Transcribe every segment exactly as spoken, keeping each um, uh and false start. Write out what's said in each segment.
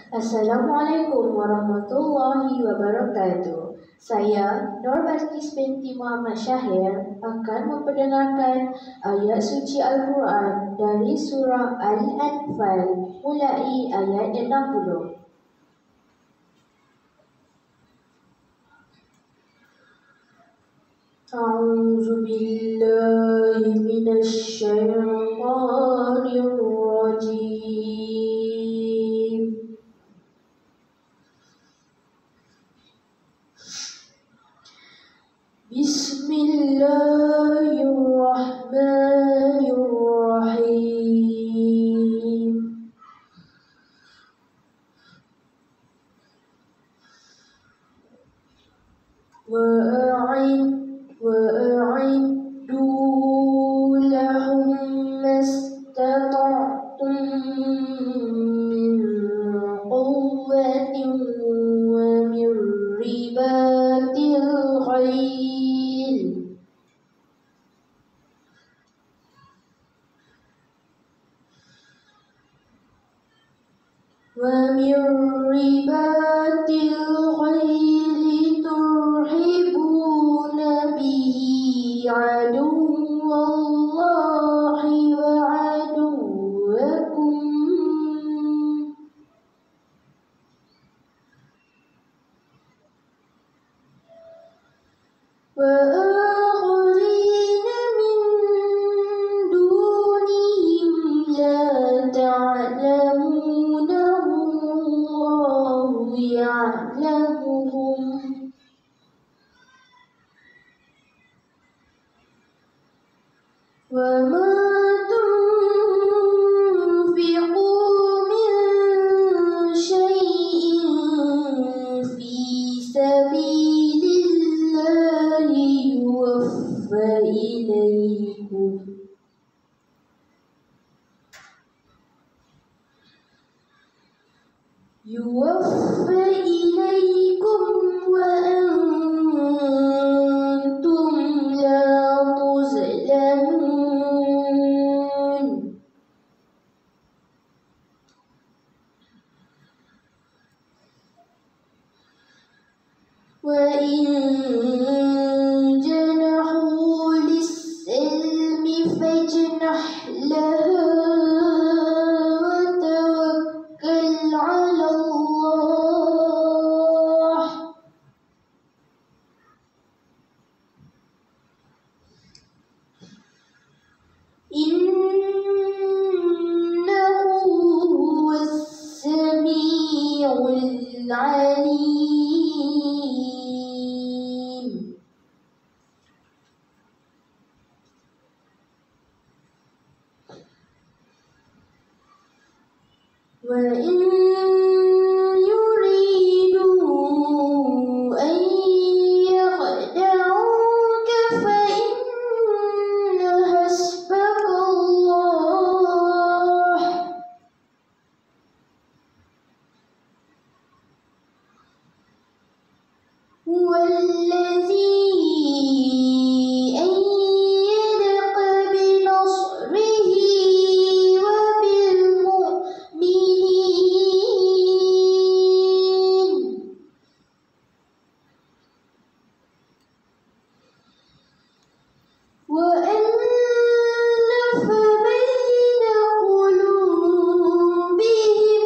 Assalamualaikum warahmatullahi wabarakatuh. Saya Nur Balkis binti Muhammad Syahir akan memperdengarkan ayat suci Al-Quran dari surah Al-Anfal mulai ayat enam puluh. A'udzu billahi minasy syaithanir rajim. Bismillahirrahmanirrahim. Wa'id wa'iddu lahum mastata'tum min quwwatin wa min ribatil khayl وَمِنْ رِبَاطِ الْخَيْلِ تُرْهِبُونَ بِهِ عَدُوَّ اللَّهِ وَعَدُوَّكُمْ وَآخَرِينَ مِنْ دُونِهِمْ لَا تَعْلَمُونَهُمُ اللَّهُ يَعْلَمُهُمْ وَمَا تُنْفِقُوا مِنْ شَيْءٍ فِي سَبِيلِ اللَّهِ يُوَفَّ إِلَيْكُمْ يُوَفَّ إِلَيْكُمْ وَأَنْتُمْ لَا تُظْلَمُونَ وَإِنْ جَنَحُوا لِلسَّلْمِ فَاجْنَحْ لَهَا وَتَوَكَّلْ عَلَى اللَّهِ إِنَّهُ هُوَ السَّمِيعُ الْعَلِيمُ. وَإِنْ يُرِيدُوا أَنْ يَخْدَعُوكَ فَإِنَّ حَسْبَكَ اللَّهُ هُوَ الَّذِي أَيَّدَكَ بِنَصْرِهِ وَبِالْمُؤْمِنِينَ وَأَلَّفَ بَيْنَ قُلُوبِهِمْ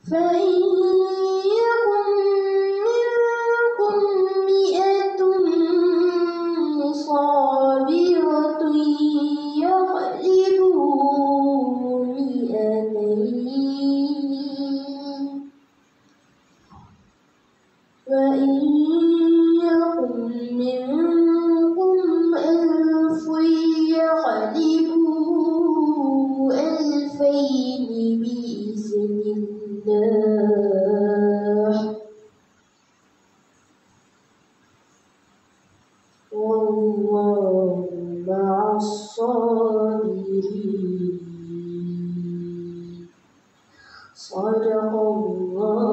فإن يكن منكم مئة صابرة يغلبوا مئتين وإن يكن منكم ألف يغلبوا ألفين بإذن الله والله مع الصابرين. صدق الله